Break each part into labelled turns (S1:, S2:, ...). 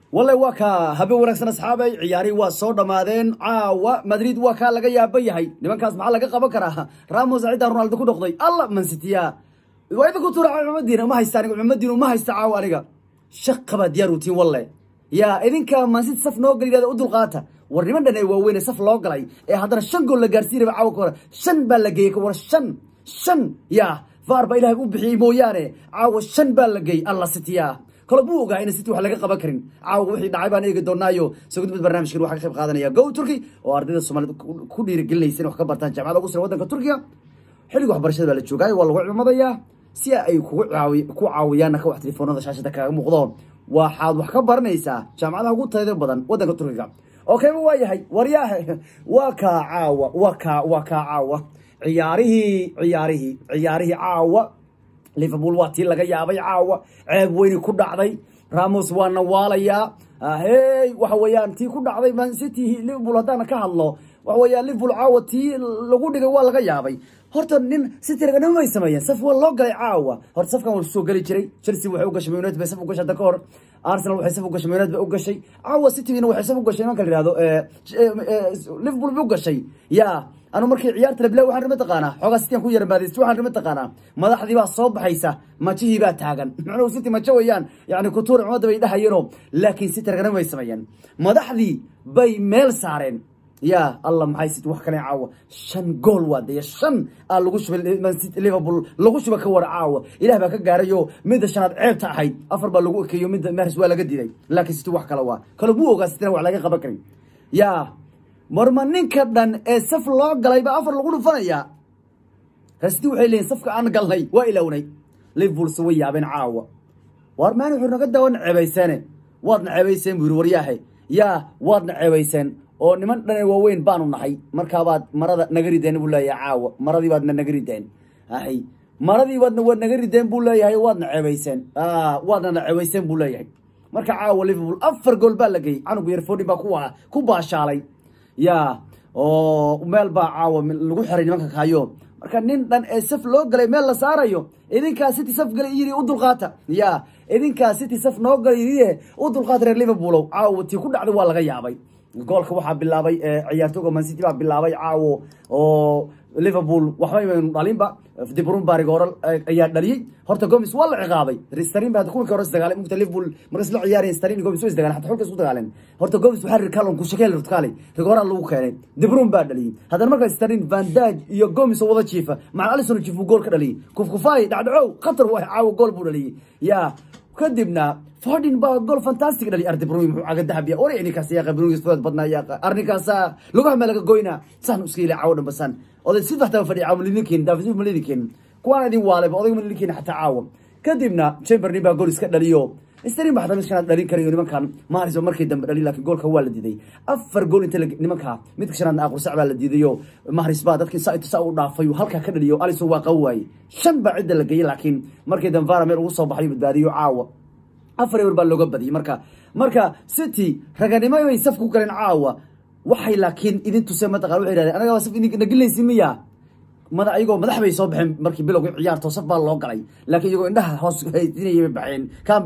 S1: والله وكا هبي ورقسن أصحابي عياري وصور مادين مدريد وكا لقى يابي هاي لمن كاس محل لقى قبا كراها راموس عيدا رونالدو كو نقضي الله من ستيا وإذا كنت راح عمدين ما هيستاني عمدين وما هيستعاو أريقا شق بدياروتي والله يا إذن كان من ست صف نوغلي هذا أدو الغاتا ورمان دنا يووين صف لوغلي هذا الشن قول لقارسيري بعاو كورا شن باللقيك ورا شن يا فاربا إلهي وبحي موياني عاو الشن باللقي الله ستيا كل بوقا إن ستي وحلاقة قبكرين عاو وحي دعيبان إيقا دونايو سوقت بالبرنامج كل واحد خيب قادنا يا جو تركي وأردد الصومال كل يرقل لي سنة وحكبرتان جامعة لغوصر ودنك تركيا حلقوا حبرشاد بالجوغاي والله عمضيا سيا أي كو عاويانا كو تليفونات شاشتك مقضون waxaad wax ka baranaysaa jaamacadaha ugu tayada badan wadanka Turkiga okay waa yahay waryahay waa caawa ciyaarihi caawa Liverpool waa tii laga yaabay caawa ceeb weyn ku dhacday Ramos waa nawaalaya hey waxa weeyaan tii ku dhacday Man City Liverpool hadana ka hadlo waxa weeyaan Liverpool caawa tii lagu dhigay waa laga yaabay horta nin City ragana ma sameeyeen saf waa loo galay caawa horta safkan wuu soo gali jiray Chelsea waxay u gashay United bay saf u gashay dakor Arsenal waxay saf u gashay United bay u gashay caawa City waxay saf u gashay man kala yiraahdo Liverpool bay u gashay ya أنا مركي عيارت البلاء وحنا متقانا حقا ستين كوير باديس وحنا متقانا ما ذا حدي بقى صوب حيسة ما تجي بقى تاجن معنا وستي ما تشويان يعني كتور عماد بيدها يروم لكن ستة رجنا ما يسمعين ما ذا حدي بي ميل سارين يا الله محي ست وحكنا عاوة شن جول واد يا شن اللغوش من ست ليفربول لغوش بكور عاوة إله بقى جاريو ميدا شناد عيبت حيد أفر باللغو كيو ميدا مهرس ولا جدي لكن ست وحكا لوا كلو بوه قاستنا وعلى جا بكرين يا مرمانين كدن سف لoo galay ba afar lagu dhufanaya hastii waxay leeyeen safka aan galnay waa ilawnay Liverpool soo yaabeen caawa warmaan wuxuu naga dawan ceebaysane waadna ceebayseen buu waryahay yaa waadna ceebayseen oo niman dhan waaweyn baanu nahay marka baad marada naga rideen buu leeyahay caawa maradii baadna naga rideen ahay maradii baadna waa naga rideen buu leeyahay waadna ceebayseen waadna ceebayseen buu leeyahay marka caawa Liverpool afar gool baa lagay anugu yar foodin baa ku baashaalay يا أو مال باعوا من الوحرة اللي ممكن كايو مركان نين دان سف لو قلي مال لا سارايو إذن كا سيتي سف قلي يري أدو الغاتا يا إذن كا سيتي سف نو قلي يري أدو الغاتا ليفربول عاو تي كل عدو ولا غيابي جولك waxa bilaabay ciyaartooyga Man City baa bilaabay caawo oo Liverpool waxa ay dhalinba De Bruyne baarigoral ayaa dhaliyay horta Gomes waa la ciqaabay Sterling baa ku karo dagaal mugta Liverpool markaas la ciyaareen Sterling Gomes way dagaal xataa xulka isku dagaaleen horta Gomes waxa rir kalon ku shaqeeyay rutkaali rigoral lagu keenay De Bruyne baa dhaliyay hadana markaas Sterling Van Dijk iyo Gomes wada jiifa maca Alisson jiifu gool ka dhaliyay kufkufay dhacdhacow khatar waa caawo gool buu dhaliyay ya kadibna فهدين با جول فانتاستيك دلي أرد بروي محاجة ذهبية أوري إني كاسيا قبلوني استفاد بدنا يا أرني كاسا لقاه ملك جوينا سان وسكيل عاون بسان أول سيف حتى فريق عاون لينكين دافيد ملينكين كوانا دي والب أول ملينكين حتى عاون كدبنا شيمبرني با جول إسكت دليو استريم بحدا مش كان دليل كريم نمكان ما أعرف مركي دم دليل لكن جول كوال دي أفر جول أنت نمكها متكشران آخر ساعة على ديو ما هرس بعد لكن ساعة تساو ضعفيو هلك كدليو أليس هو قوي شن بعد اللي لكن مركي دم فارا مير وصل بحري بداريو عاون afar ewer baa looga badiyay marka City raganimo ay safku galeen caawa waxay laakiin idin tusay mataqaan waxay yiraahdeen anaga saf idin nagilaysi miya madax ayagoo madax bay soo baxeen markii bilowga ciyaarto saf baa loo galay laakiin iyagoo indhaha hoos hay'inayay baxeen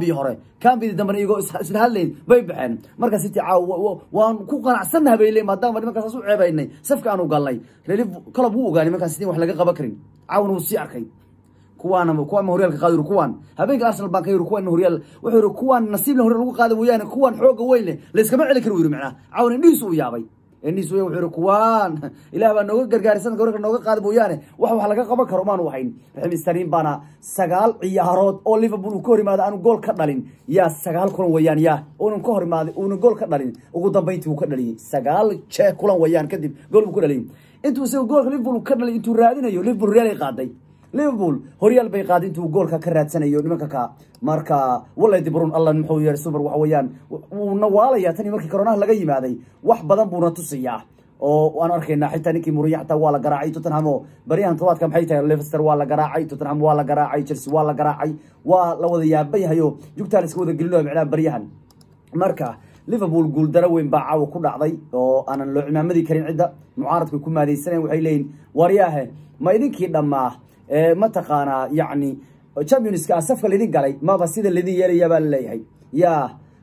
S1: kambi dambe iyagoo isla hadleen bay baxeen marka City caawa waan ku qanacsanahay bay leeyahay maadaama nimankaas u ceebaynay safka aanu galnay kala buu ogaanay marka City wax laga qaban karin caawan uu si arkay كوان هوريال كقادر كوان هبينك أرسنال بانك يرو كوان هوريال وحيرو كوان نصيب له هوريال قادر ويانا كوان حوق ويله ليس كمان عليك يرو معنا عاون النيس ويابي النيس وحيرو كوان إلى بان نوجد جرجارسان كورك نوجد قادر ويانا وحو حلقة قبل كرومان وحين رحمي ستارين بانا سجال عيارات أو ليفربول وكوري ماذا أنا جول كدلين يا سجال كلون ويان يا أو كوري ماذا أو جول كدلين وقدام بيتي وكدلين سجال شيء كلون ويان كدب جول وكدلين أنتوا سووا جول ليفربول وكدلين أنتوا رادين يو ليفربول ريال قادي ليفربول هوريال بي قادين تو جول ككرات سنة يو نمك كا ماركا والله يدبرون الله نحوي سوبر وحويان ونواليا تاني مركي كورونا لقي ماذي wax badan buu natusaya oo waan arkaynaa xitaa ninkii Mourinho waa la garaacay Tottenham bariyahan tobaadka maxay tahay Leicester waa la garaacay Tottenham waa la garaacay Chelsea waa la garaacay waa la wada yaabayahayo jugta la isku wada gelinayo macna bariyahan marka Liverpool gool daraweyn baa caaw ku dhacday oo aanan loo cimaamadi karin cida mucaaradku ku maadeysanay waxay leeyihiin wariyaahe ma idinkii dhamaa ما تقانا يعني Champions League أسفل اللي قالي ما بس إذا الذي يري يبان ليه يا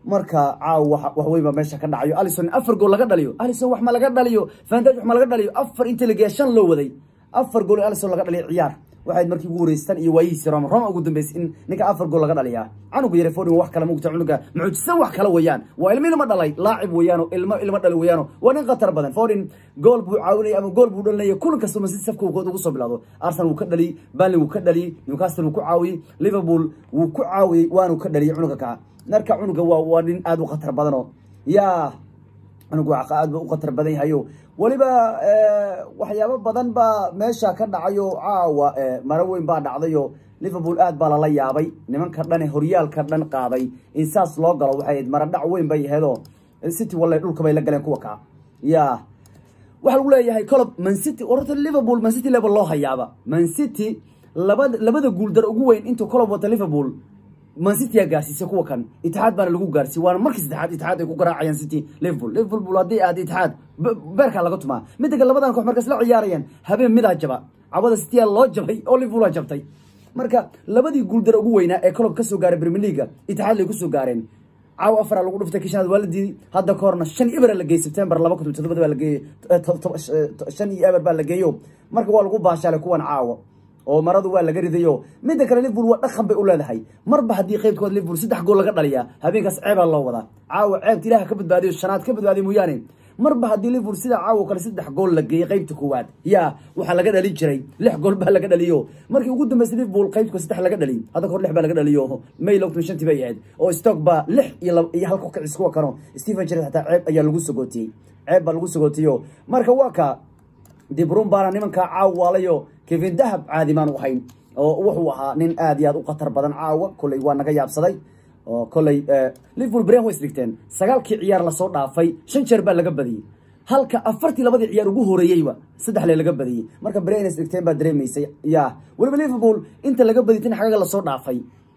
S1: marka caaw wax weyn baa meesha ka dhacayo Alisson 4 gool laga dhaliyo Alisson wax ma laga dhaliyo Van Dijk wax ma laga dhaliyo 4 inta la geeshan loo waday 4 gool Alisson laga dhaliyo ciyaar waxaad markii ugu wareystan iyo waayisi Roma ugu dambeysay in ninka 4 gool laga dhaliyaa canuga yare Foden wax kala mugta canuga mucjisan wax kala wayaan waa ilmo dhalay laacib wayaan ilmo dhalay wayaan waa nin qatar badan Foden gool buu caawinay ama gool buu dhalinay kulan kasta ma si safka ugu soo bilaado Arsenal wuu ka dhali Burnley wuu ka dhali Newcastle wuu ku caawiyay Liverpool wuu ku caawiyay waanu ka dhali canuga ka narka canuga waa nin aad u qatar badan yaa canuga aad u qatar badan yahay waliba waxyaabo badan ba meesha ka dhacayo caawa mara weyn baa dhacdayo Liverpool aad baa la yaabay nimanka dhan horyaalka dhan qaaday in saas loo galo waxay mara dhac weyn bay heedo City wallahi dhulka bay la galeen kuwa ka waxa lagu leeyahay club Man City orta Liverpool Man City level loo hayaaba Man City labada guul dar ugu weyn inta club wata Liverpool Man City gaarsiisay kuwa kan Itixaad baan lagu gaarsiiyay waana markii saddexaad Itixaad ay ku garaacayaan City Liverpool hadii aad Itixaad beerka laga tumaa midda labadan koox markaas la ciyaarayaan habeen mid jaba cabada City loo jabay oo Liverpool jabtay marka labadii guul dar ugu weynaa ee club ka soo gaaray Premier League Itixaad ay ku soo gaareen caaw afar lagu dhuftay kishanaad walidii hadda koorna 5 Eber la geeyay September 2007 baa la geeyay 5 Eber baa la geeyo marka waa lagu baashalay kuwan caawa oo maradu waa laga ridayo midda kale Liverpool waa dhaqan bay u leedahay marba hadii qaybkood Liverpool 3 gool laga dhaliya habeenkaas ceeb loo wada caawa ceebta Ilaahay ka badbaadiyo shanaad ka badbaadiyo mooyaane marba hadii Liverpool sida caawa kale 3 gool la geeyay qaybta koowaad waxa laga dhalin jiray 6 gool baa laga dhaliyo markii ugu dambeysay Liverpool qaybta 3 laga dhaliyo hadda kor 6 baa laga dhaliyo May 2020 bay ahayd oo Stoke baa 6 iyo halka ka isku karo Steven Gerrard hataa ceeb ayaa lagu sagootiyay ceeb baa lagu sagootiyo marka waa ka De Bruyne baa nimanka caawalayo Kevin Dahab caadi maan u hayn oo wuxuu ahaa nin aad iyo aad u qatar badan caawa kulay waa naga yaabsaday oo kulay Liverpool Bryan way isdhigteen 9kii ciyaar la soo dhaafay 5 jeer baa laga badiyay halka 42 ciyaar ugu horeeyayba 3 laga badiyay marka Bryan isdhigteen baa dareemaysay waliba Liverpool inta laga badiyay xaga la soo dhaafay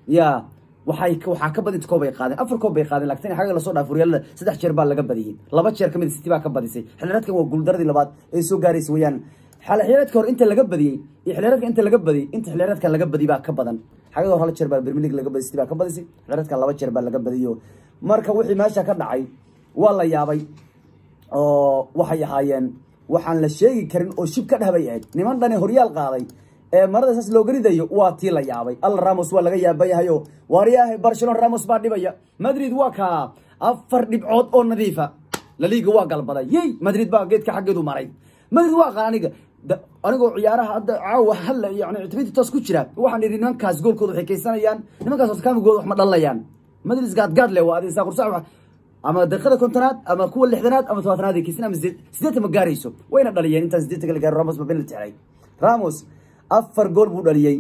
S1: waxa ka badin koob ay qaadeen 4 koob ay qaadeen laakiin xaga la soo dhaafay Real 3 jeer baa laga badiyay 2 jeer kamid City baa ka badisay xilliyeedkan waa guuldaradii labaad ee soo gaaraysa wayaan xilliyeedka hor inta laga badiyay xilliyeedka inta laga badiyay inta xilliyeedkan laga badiyay baa ka badan xaga hor hal jeer baa Premier League laga badiyay City baa ka badisay xilliyeedkan 2 jeer baa laga badiyo marka wixii meesha ka dhacay waa la yaabay oo waxay ahaayeen waxaan la sheegi karin oo shib ka dhahabay ahayd niman dhan horyaal qaaday marada saas loo garidayo waa tii la yaabay Ramos waa laga yaabayahayo waariyaahay Barcelona Ramos baa dhibaya Madrid waa ka 4 dhibcood oo nadiifa La Liga waa galbaday Madrid baa geedka xageedu maray Madrid waa qaaniga anigoo ciyaaraha hadda caawa hal yani ictibaadi toos ku jira waxaan yiri nimankaas goolkooda waxay kaysanayaan nimankaas kaamigooda wax ma dhalayaan Madrid gaad le waa adii saaqur sax ama daqiiqada kontonaad ama kuwa 60aad ama 70aad ay kaysan ama 8 ma gaarayso wayna dhaliyeen intaan 8 kala gaar Ramos ba bil tahay Ramos 4 gool buu dhaliyay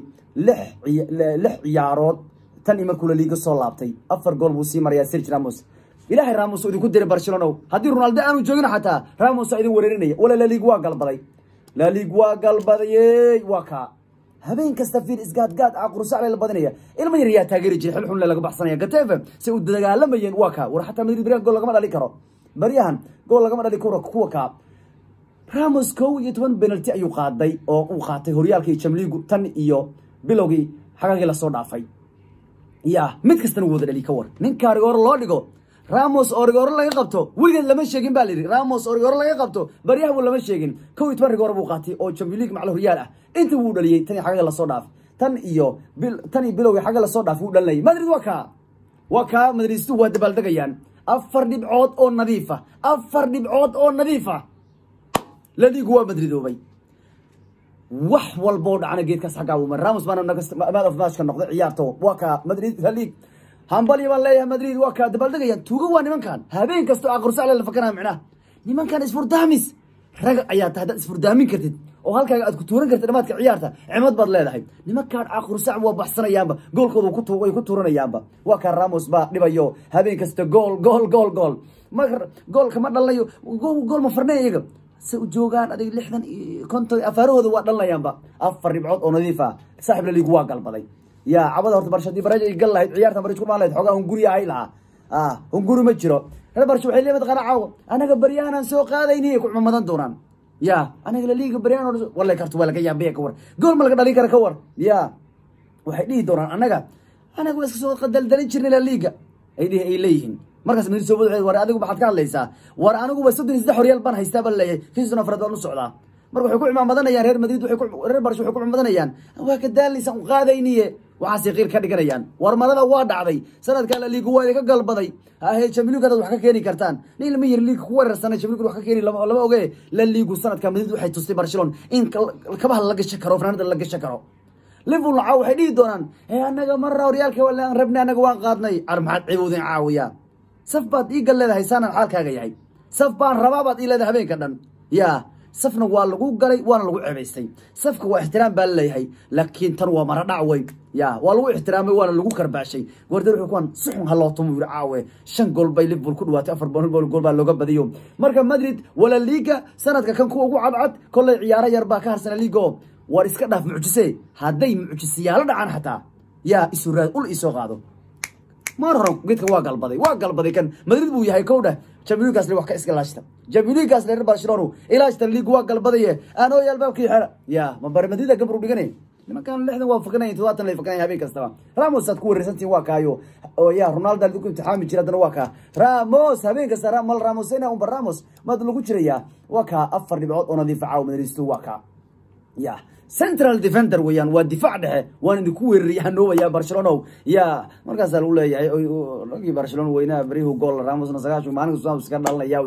S1: 6 ciyaarood tan markuu La Liga soo laabtay 4 gool buu sii maraya Sergio Ramos Ilaahay Ramos uu ku diray Barcelona hadii Ronaldo aanu joogin xataa Ramos ay idin wareerinaya wala La Liga waa galbaday La Liga waa galbaday waa ka habeen kasta fiir isgaad aqrusac la badinaya ilma yar yaa taageeri jiray xil xun laga baxsanaya Getafe si uu dagaalamayeen waa ka war xataa Madrid Bryan gool laga dhali karo baryahan gool laga dhali karo kuwa ka Ramos 12 penalty ayuu qaaday oo uu qaatay horyaalkii Champions League tan iyo bilowgii xagagii la soo dhaafay mid kastana wada dhali ka war ninka rigoor loo dhigo Ramos origor laga qabto wiligeed lama sheegin baa liri Ramos origor laga qabto baryaha lama sheegin 12 rigoor buu qaatay oo Champions League maclo horyaal ah inta uu dhaliyay tan xaga la soo dhaaf tan iyo bilowgii xaga la soo dhaaf uu dhalay Madrid waa ka Madridistu waa dabaaldegayaan 4 dhibcood oo nadiifa 4 dhibcood oo nadiifa La Liga waa Madrid oobay wax walbo dhacna geedkaas xaga uu Ramos bana maad of match ka noqday ciyaarto waa ka Madrid La Liga hambali baan leeyahay Madrid waa ka dabaaldegayaan tuuga waa nimankan habeen kasto aqrusac la fakana macna nimankan isfurdaamis rag ayaa tahda isfurdaamin kartid oo halkaaga aad ku tuuran kartid dhamaadka ciyaarta cimad baad leedahay nimankan aqrusac waa baxsanayaanba goolkooda ku tuuranayaanba waa ka Ramos baa dhibayo habeen kasta gool marka goolka ma dhalayo gool ma farneeyaga si u joogan adig 60 konton afaarooda waa dhalayaanba 4 dhibcood oo nadiif ah saaxiib La Liga waa galbaday cabada horta barshadii baraja ay gal lahayd ciyaarta baraj ku maaleed xogaa hunguri ay laha hunguri ma jiro reer barsh waxay leeyahay qanaaco anaga baryahan soo qaadaynay ku xumadan doonaan anaga La Liga baryahan wallahi kartu waa laga yaabay ka war gool ma laga dhalin kara ka war waxay dhigi doonaan anaga waa iska soo qadal dalin jirnay La Liga ay leeyihiin markaas Madrid soo wada war adigu maxaad ka hadlaysaa war anigu ba 33 horyal baan haystaa bal leeyahay fiisna afraad waan u socdaa marka waxay ku imaamadanayaa reer Madrid reer Barca waxay ku imaadanayaan waa ka daalaysan qaadayniye waxa si qiir ka dhiganayaan war marada waa dhacday sanadka la liigu waa ka galbaday ha Champions League wax ka keeni kartaan nin ma yir liig ku weerarsanay Champions League wax ka keeni lama oge la liigu sanadka Madrid waxay tustay Barcelona in kabaha laga shakaro fanaanada laga shakaro Liverpool waxay dhigi doonaan anaga marra horyaalka wala aan rabnaa anaga waan qaadnay armaad ciiboodin caawiya saf baad ii galeedahay sanan xaalkaaga yahay saf baan rabaa baad ii leedahay habeenka dhan yaa safna waa lagu galay waana lagu ceebaystay safka waa ixtiraam baa leeyahay laakiin tan waa mara dhac weyn yaa waa lagu ixtiraamay waana lagu karbaashay Guardiola wuxuu kuwan suxun halootumo yiri caawe 5 gool bay Liverpool ku dhawaatay 4 gool baa looga badiyo marka Madrid wala liiga sanadka kan ku ugu cadcad kulay ciyaaro yar baa ka harsan liigo war iska dhaaf mucjise haday mucjisiyaal dhacaan xataa yaa isuraad ul isoo qaado marro geedka waa galbaday kan Madrid buu yahay kowda Champions League wax ka iska laashta Champions League reer Barcelona ilaashta liigu waa galbadaye aanoo yalbaabkii xira yaa ma bar Madrid gabru dhiganay nimankan lixdan waa fakanay 70 lay fakanay habeen kasta Ramos ad ku wareersantii waa kaayo oo yaa Ronaldo ku imtixaami jiray hadana waa ka Ramos habeen kasta Ramos ina Ramos mad lagu jiraya waa ka 4 dhibcood oo nadiif ah Madrid waa ka yaa central defender weeyaan waa difaac dhexe waan idinku weerariyaan oo ya Barcelona ya markaas la leeyahay ragii Barcelona weynaa barihu gool Ramosna sagaashu maalin soo iska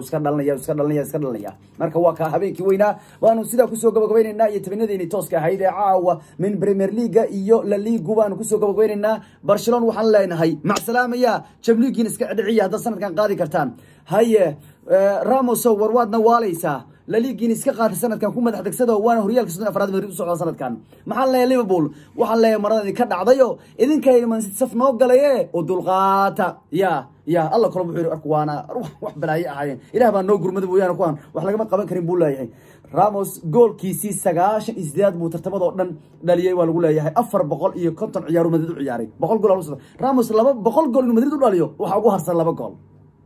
S1: dhalinaya marka waa ka habeenkii weynaa waanu sida ku soo gabagabeynaa iyo tabinadeeni tooska ahayd ee caawa min Premier League iyo La Liga waanu ku soo gabagabeynaa Barcelona waxaan leenahay mac salaamaya Champions League iska dhiciya hadda sanadkan qaadi kartaan haye Ramos warwaadna waalaysa La Liga iska qaatay sanadkan ku madax degsado waana horyaalka sidoo afraad Madrid u socda sanadkan maxaa la Liverpool waxa la marada ka dhacdayo idinka Man City saf noo galaye oo dulqaata ya Allah kala wuxuu arkaana wax balaayo ahaayeen ilaah baa noo gurmada weeyaan kuwan wax laga qaban karin buu leeyahay Ramos goolkiisii 98 buu tartamada oo dhan dhaliyay waa lagu leeyahay 450 ciyaar Madrid u ciyaaray 100 gool Ramos 200 gool Madrid u dhaliyo waxa ugu harsan 2 gool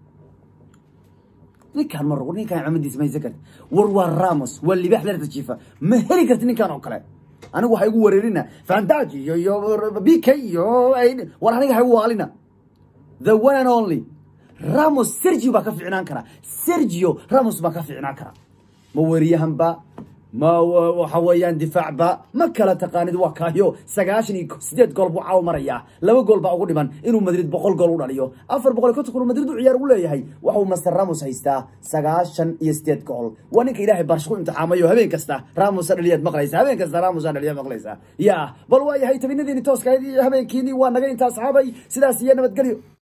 S1: ninkan mar ninkan amadiis ma isakad war Ramos wali bixda tajiifa ma heli kartin ninkan oo kale anigu waxa igu wareerina Fantaji iyo BK iyo war aniga hay waalina the one and only Ramos Sergio ba ka fiicnaan kara Sergio Ramos ba ka fiicnaan kara ma wariyahan ba ما وحويان دفاع با ما كلا تقانيد وكايو 98 جول بو عاو مريا 2 جول با ugu dhiman inuu Madrid 100 gool u dhaliyo 400 ka tukuro Madrid u ciyaar u leeyahay waxa Master Ramos haysta 98 gool waninka Ilaahay barsho imtixaamayo habeen kasta Ramos dhaliyad maqlaysa habeen kasta Ramos dhaliyad maqlaysa ya bal waa yahay tabinadii tooska habeenkiini waa naga inta asxaabay sidaas iyo nabad galiyo